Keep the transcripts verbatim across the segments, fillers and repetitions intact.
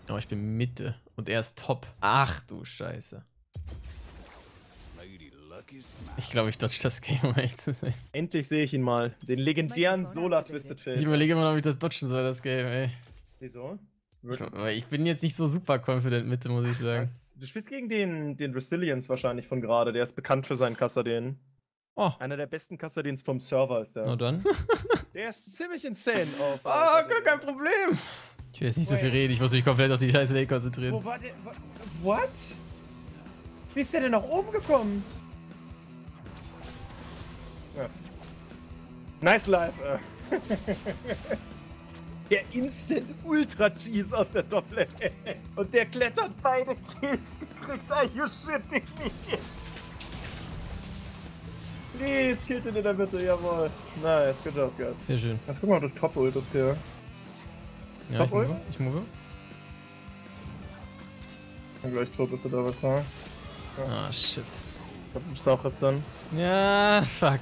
Oh, ich bin Mitte. Und er ist Top. Ach du Scheiße. Ich glaube, ich dodge das Game, um ehrlich zu sein. Endlich sehe ich ihn mal. Den legendären Solar Twisted Fate. Ich überlege immer noch, ob ich das dodgen soll, das Game, ey. Wieso? Ich, weil ich bin jetzt nicht so super confident Mitte, muss ich sagen. Was? Du spielst gegen den, den Resilience wahrscheinlich von gerade. Der ist bekannt für seinen Kassadin. Oh. Einer der besten Kassadins vom Server ist der. Na dann. Der ist ziemlich insane auf. Oh, gar kein Problem. Ich will jetzt nicht so viel reden, ich muss mich komplett auf die scheiße Lane konzentrieren. Wo war der? What? Wie ist der denn nach oben gekommen? Was? Nice live. Äh. Der Instant Ultra Cheese auf der Doppel. Und der klettert beide Kills gekriegt. Are you shitting me? Please, killt ihn in der Mitte, jawohl. Nice, good job, guys. Sehr schön. Jetzt gucken wir mal, ob du Top-Ultest hier. Ja, ich move. Ich move. Und gleich tot bist du da was, ne? Ja. Ah, shit. Ich glaub, du bist auch hip dann. Ja, fuck.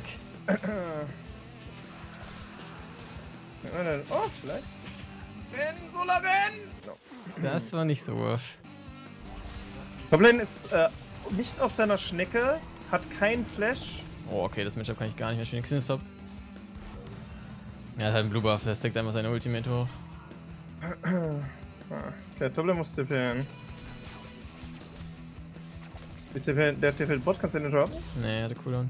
Oh, vielleicht. Renn, Solar, renn! No. Das war nicht so rough. Goblin ist äh, nicht auf seiner Schnecke, hat keinen Flash. Oh, okay, das Matchup kann ich gar nicht mehr spielen. Xenostop. Er hat halt einen Blue Buff, der stackt einfach seine Ultimate hoch. Okay, Goblin muss T P. Der T P Bot, kannst du den droppen? Nee, er hatte Cooldown.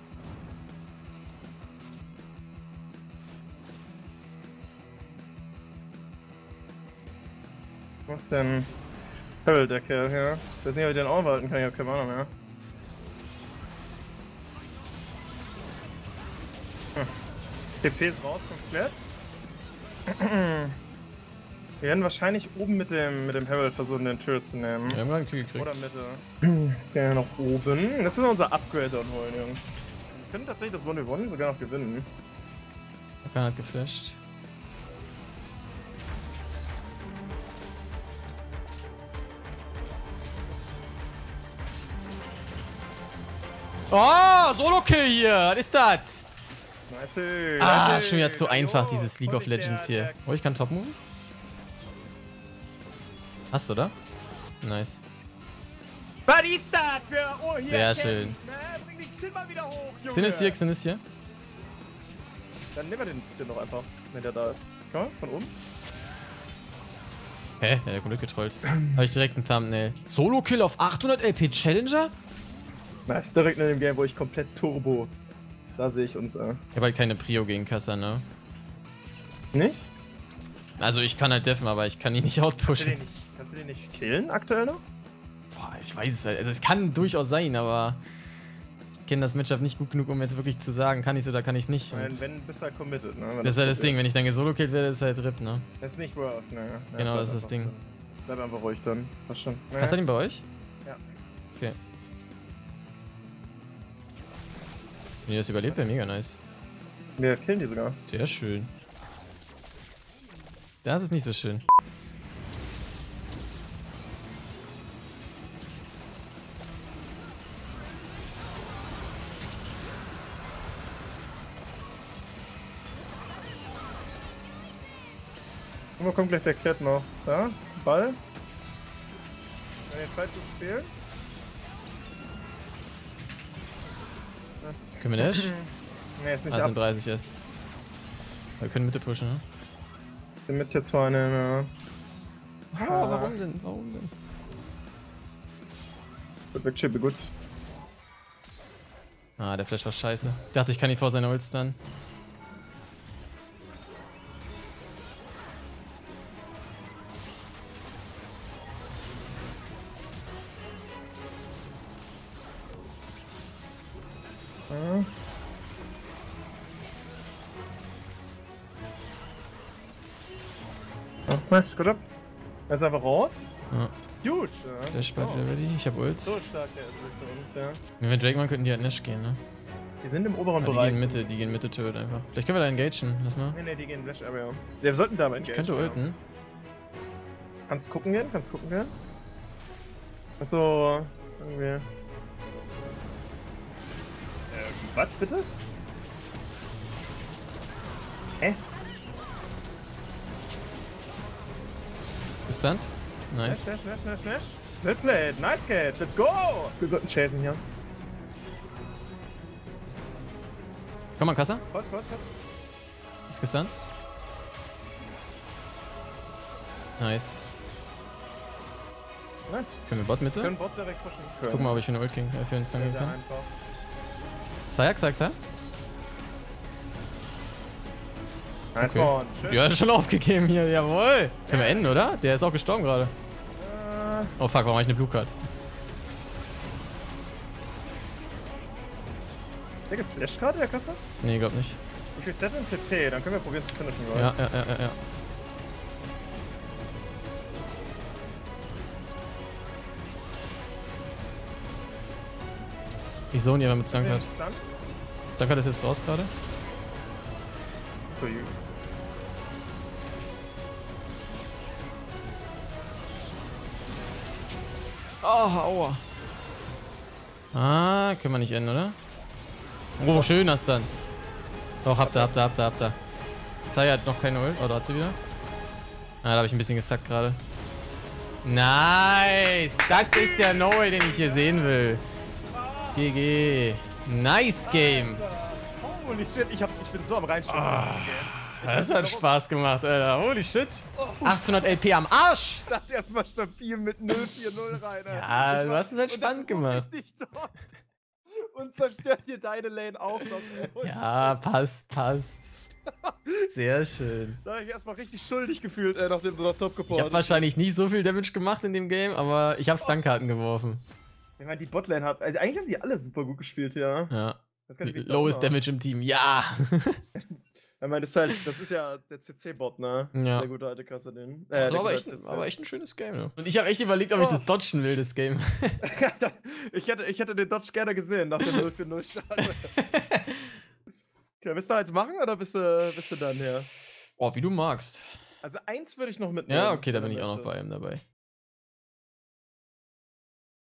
Was macht denn Herald, der Kerl hier? Ich weiß nicht, ob ich den aufhalten kann, ich hab keine Ahnung mehr. Hm. T P ist raus, komplett. Wir werden wahrscheinlich oben mit dem, mit dem Herald versuchen, den Turret zu nehmen. Wir haben gerade einen Kill gekriegt. Oder Mitte. Jetzt gehen wir noch oben. Das ist unser Upgrade dann holen, Jungs. Wir können tatsächlich das eins gegen eins sogar noch gewinnen. Rakan hat geflasht. Oh, Solo-Kill hier! Was ist das? Nice. Ah, nice. ist schon wieder zu einfach, Oh, dieses League of Legends der, hier. der Oh, ich kann Top-Move? Hast du, oder? Nice. Was ist das für... Oh, hier, Sehr Ken. schön. Na, bring die Xin mal wieder hoch, Junge. Xin ist hier, Xin ist hier. Dann nehmen wir den Xin noch einfach, wenn der da ist. Komm mal, von oben. Hä? Ja, der kommt getrollt. Habe ich direkt einen Thumbnail. Solo-Kill auf achthundert L P Challenger? Na, ist direkt in dem Game, wo ich komplett Turbo... Da sehe ich uns, äh. Ich habe halt keine Prio gegen Kassa, ne? Nicht? Also ich kann halt deffen, aber ich kann ihn nicht Kannst du outpushen. den nicht, kannst du den nicht killen aktuell noch? Boah, ich weiß es halt. Also es kann durchaus sein, aber ich kenne das Matchup nicht gut genug, um jetzt wirklich zu sagen, kann ich es oder kann ich nicht. Wenn, wenn bist du halt committed, ne? Wenn Das ist halt das gut Ding, wenn ich dann gesolo-killt werde, ist halt R I P, ne? Das ist nicht worth, ne? Ja, Genau, bleib das ist das einfach Ding. Dann. Bleib einfach ruhig dann. Passt schon. Ist Kassadin bei euch? Ja. Okay. Wie das überlebt, wäre mega nice. Wir killen die sogar. Sehr schön. Das ist nicht so schön. Wo kommt gleich der Klett noch? Da? Ball? Wenn ihr Zeit zu spielen? Das Können wir Dash? Ne, ist nicht Ah, ab. sind dreißig erst. Wir können Mitte pushen, ne? Ich bin mit hier zwar eine. Oh, warum denn? Warum denn? Gut, weg, Chippe, gut. Ah, der Flash war scheiße. Ich dachte, ich kann ihn vor seiner Ult stunnen. Ja. Oh, nice, gut ab. Er ist einfach raus. Ja. Huge, ja. Flash bald Oh. wieder ready. Ich hab Ult. So stark der ist für uns, ja. Wenn wir Drake machen, könnten die halt Nash gehen, ne? Die sind im oberen Aber die Bereich. gehen Mitte, die gehen Mitte Turret einfach. Vielleicht können wir da engagen. Lass mal. Nee, nee, die gehen Flash Area. Wir sollten da mal Ich engagen. könnte ja. ulten. Kannst gucken gehen? Kannst gucken gehen? Achso, irgendwie. Äh, was bitte? Hä? Gestunt? Nice. Smash, smash, smash, smash. Split nice catch, let's go! Wir sollten chasen hier. Komm mal, Kassa. Kurz, kurz, kurz. Ist gestunt. Nice. Nice. Können wir Bot Mitte? Können Bot direkt pushen. Guck mal, ob ich für eine Ult King, äh, für einen Stun gehen Sehr kann. einfach. Zayak, Zayak, Zayak. Nice Okay. one. Schön. Ja, schon aufgegeben hier, jawohl. Können wir enden, oder? Der ist auch gestorben gerade. Äh, Oh fuck, warum habe ich eine Blue Card? der geflasht gerade, der Kasse? Nee, glaub nicht. Ich resetten T P, dann können wir probieren zu finishen, oder? Ja, ja, ja, ja, ja. Ich zone hier mit Stunkard. Stun. Stunkard ist jetzt raus gerade. For you. Oh, aua. Ah, können wir nicht enden, oder? Oh, schön das dann. Doch, habt ihr, habt ihr, habt ihr, habt ihr. Sai hat noch keine Ult. Oh, da hat sie wieder. Ah, da habe ich ein bisschen gesackt gerade. Nice! Das ist der No-Way, den ich hier sehen will. G G. Nice Game. Holy shit, ich, hab, ich bin so am Reinschwitzen. Ah, Ich Das weiß hat nicht, Spaß gemacht, Alter. Holy shit. achthundert L P am Arsch. Ich dachte erstmal stabil mit null vier null rein. Alter. Ja, Ich du war- hast es halt und dann spannend guck gemacht. ich dich dort und zerstört dir deine Lane auch noch. Und Ja, passt, passt. Sehr schön. Da habe ich erstmal richtig schuldig gefühlt, äh, nachdem du noch top Ich geportet habe wahrscheinlich nicht so viel Damage gemacht in dem Game, aber ich habe Stunnkarten geworfen. Wenn man die Botlane hat. Also eigentlich haben die alle super gut gespielt, ja. Ja. Das kann ich nicht Lowest sagen. Damage im Team, ja. Ich meine, das ist halt, das ist ja der C C-Bot, ne? Ja. Der gute alte Kassadin. Äh, Das der war aber gute echt, alte aber echt ein schönes Game, ne? Und ich habe echt überlegt, ob ich Oh. das dodgen will, das Game. Sven. ich, hätte, ich hätte den Dodge gerne gesehen nach dem null vier null Start. Okay, willst du eins machen oder bist du, bist du dann her? Oh, wie du magst. Also eins würde ich noch mitnehmen. Ja, okay, da wenn bin du ich auch noch bei möchtest. ihm dabei.